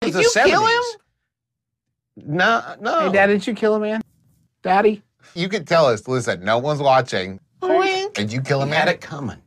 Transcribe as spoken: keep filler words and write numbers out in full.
Did the you seventies. kill him? No, no. Hey, Dad, did you kill a man? Daddy? You could tell us, listen, no one's watching. Wink. Did you kill a He man? had it coming.